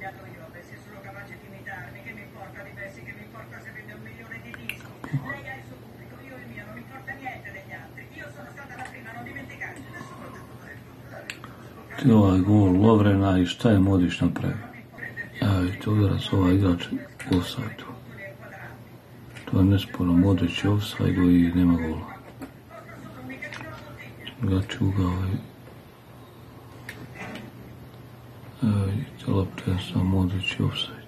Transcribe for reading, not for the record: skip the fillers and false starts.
Ovaj gol Lovrena i šta je Modrić napravio. Vidite, udarac ovaj igrač u ofsajdu. To je nesporno, Modrić je u ofsajdu i nema gola. Ga čugao i... Vidite, lopta je sam Modrić je u ofsajdu.